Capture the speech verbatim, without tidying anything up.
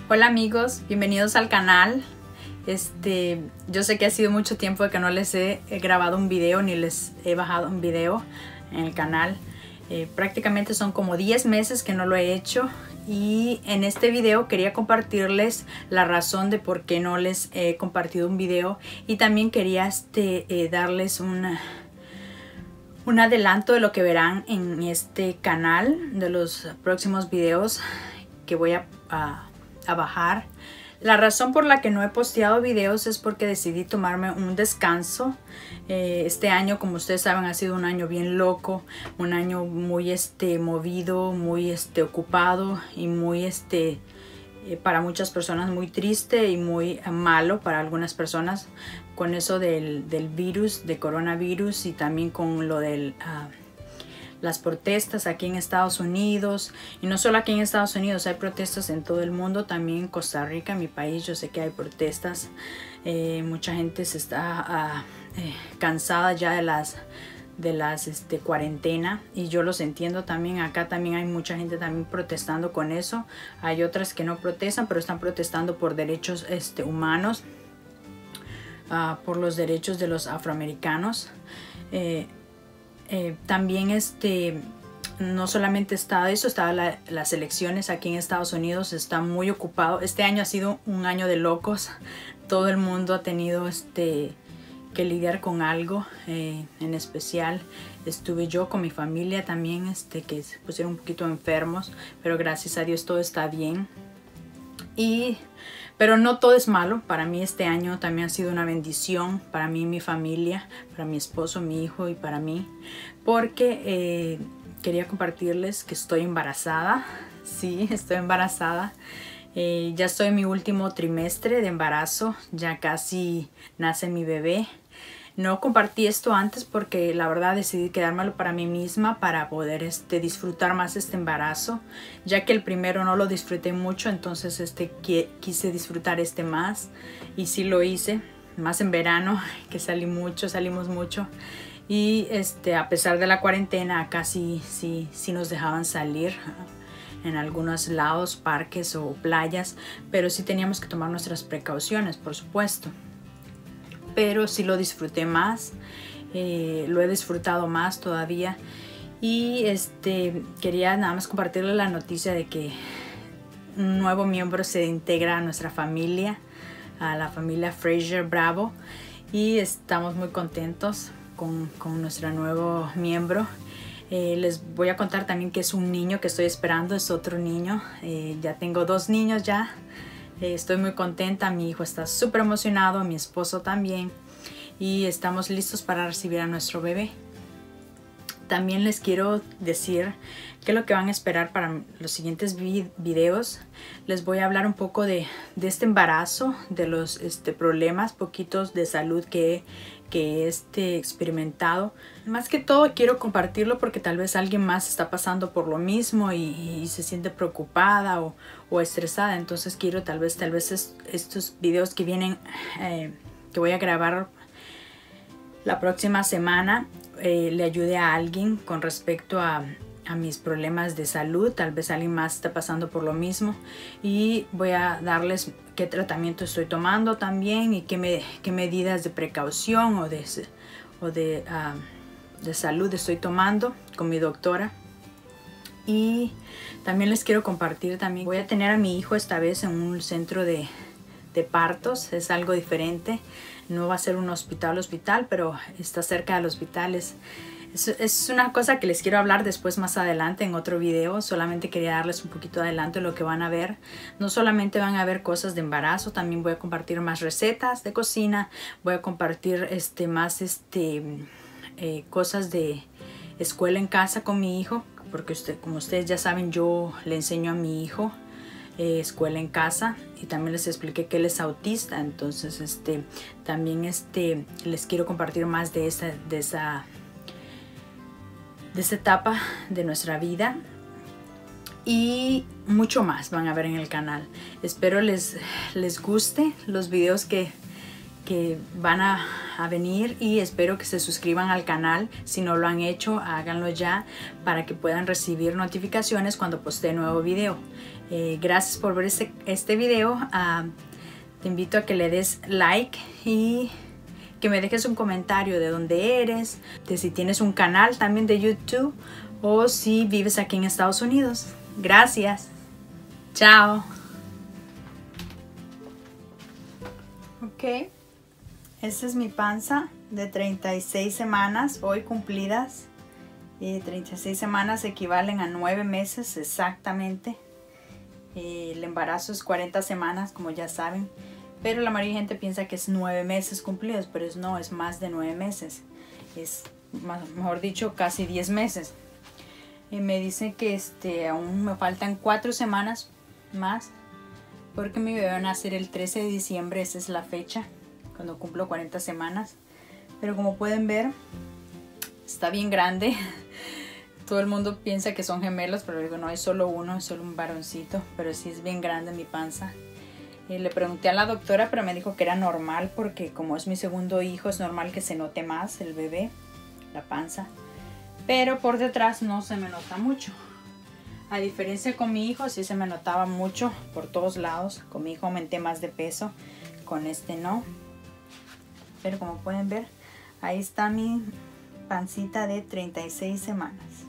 Hola amigos, bienvenidos al canal. Este, yo sé que ha sido mucho tiempo de que no les he, he grabado un video ni les he bajado un video en el canal. Eh, prácticamente son como diez meses que no lo he hecho. Y en este video quería compartirles la razón de por qué no les he compartido un video. Y también quería este, eh, darles una, un adelanto de lo que verán en este canal, de los próximos videos que voy a, a, a bajar. La razón por la que no he posteado videos es porque decidí tomarme un descanso. Eh, este año, como ustedes saben, ha sido un año bien loco, un año muy este, movido, muy este, ocupado y muy, este, eh, para muchas personas muy triste y muy eh, malo para algunas personas con eso del, del virus, de coronavirus y también con lo del... Uh, las protestas aquí en Estados Unidos, y no solo aquí en Estados Unidos, hay protestas en todo el mundo, también en Costa Rica, mi país, yo sé que hay protestas. Eh, mucha gente se está uh, eh, cansada ya de las de las este, cuarentena, y yo los entiendo también. Acá también hay mucha gente también protestando con eso. Hay otras que no protestan, pero están protestando por derechos este, humanos, uh, por los derechos de los afroamericanos. Eh, Eh, también este no solamente está eso, está la, las elecciones aquí en Estados Unidos, está muy ocupado. Este año ha sido un año de locos. Todo el mundo ha tenido este que lidiar con algo. Eh, en especial estuve yo con mi familia también, este que se pusieron un poquito enfermos, pero gracias a Dios todo está bien. Y pero no todo es malo. Para mí este año también ha sido una bendición, para mí y mi familia, para mi esposo, mi hijo y para mí, porque eh, quería compartirles que estoy embarazada. Sí, estoy embarazada. Eh, ya estoy en mi último trimestre de embarazo, ya casi nace mi bebé. No compartí esto antes porque la verdad decidí quedármelo para mí misma para poder este, disfrutar más este embarazo, ya que el primero no lo disfruté mucho, entonces este, quise disfrutar este más y sí lo hice, más en verano, que salí mucho, salimos mucho. Y este, a pesar de la cuarentena, acá sí, sí, sí nos dejaban salir en algunos lados, parques o playas, pero sí teníamos que tomar nuestras precauciones, por supuesto. Pero sí lo disfruté más, eh, lo he disfrutado más todavía. Y este, quería nada más compartirles la noticia de que un nuevo miembro se integra a nuestra familia, a la familia Fraser Bravo. Y estamos muy contentos con, con nuestro nuevo miembro. Eh, les voy a contar también que es un niño que estoy esperando, es otro niño. Eh, ya tengo dos niños ya. Eh, estoy muy contenta, mi hijo está súper emocionado, mi esposo también, y estamos listos para recibir a nuestro bebé. También les quiero decir qué es lo que van a esperar para los siguientes videos. Les voy a hablar un poco de, de este embarazo, de los este, problemas poquitos de salud que, que he este, experimentado. Más que todo quiero compartirlo porque tal vez alguien más está pasando por lo mismo y, y se siente preocupada o, o estresada. Entonces quiero tal vez, tal vez es, estos videos que vienen, eh, que voy a grabar la próxima semana, eh, le ayude a alguien con respecto a, a mis problemas de salud. Tal vez alguien más está pasando por lo mismo, y voy a darles qué tratamiento estoy tomando también y qué, me, qué medidas de precaución o de, o de, uh, de salud estoy tomando con mi doctora. Y también les quiero compartir también, voy a tener a mi hijo esta vez en un centro de, de partos. Es algo diferente, no va a ser un hospital hospital, pero está cerca del hospital. Es, es, es una cosa que les quiero hablar después más adelante en otro video. Solamente quería darles un poquito de adelanto de lo que van a ver. No solamente van a ver cosas de embarazo, también voy a compartir más recetas de cocina, voy a compartir este, más este, eh, cosas de escuela en casa con mi hijo, porque usted, como ustedes ya saben, yo le enseño a mi hijo Eh, escuela en casa, y también les expliqué que él es autista. Entonces este también este les quiero compartir más de esa de esa de esa etapa de nuestra vida, y mucho más van a ver en el canal. Espero les les guste los videos que que van a, a venir, y espero que se suscriban al canal. Si no lo han hecho, háganlo ya para que puedan recibir notificaciones cuando postee nuevo video. Eh, gracias por ver este, este video. Uh, te invito a que le des like y que me dejes un comentario de dónde eres, de si tienes un canal también de YouTube o si vives aquí en Estados Unidos. Gracias. Chao. Ok. Esta es mi panza de treinta y seis semanas hoy cumplidas. Eh, treinta y seis semanas equivalen a nueve meses exactamente. Eh, el embarazo es cuarenta semanas, como ya saben. Pero la mayoría de gente piensa que es nueve meses cumplidos, pero es, no, es más de nueve meses. Es, más, mejor dicho, casi diez meses. Eh, me dicen que este, aún me faltan cuatro semanas más, porque mi bebé va a nacer el trece de diciembre, esa es la fecha, cuando cumplo cuarenta semanas. Pero como pueden ver, está bien grande. Todo el mundo piensa que son gemelos, pero digo, no, es solo uno, es solo un varoncito. Pero sí es bien grande mi panza. Y le pregunté a la doctora, pero me dijo que era normal, porque como es mi segundo hijo, es normal que se note más el bebé, la panza. Pero por detrás no se me nota mucho. A diferencia con mi hijo, sí se me notaba mucho por todos lados. Con mi hijo aumenté más de peso, con este no. Pero como pueden ver, ahí está mi pancita de treinta y seis semanas.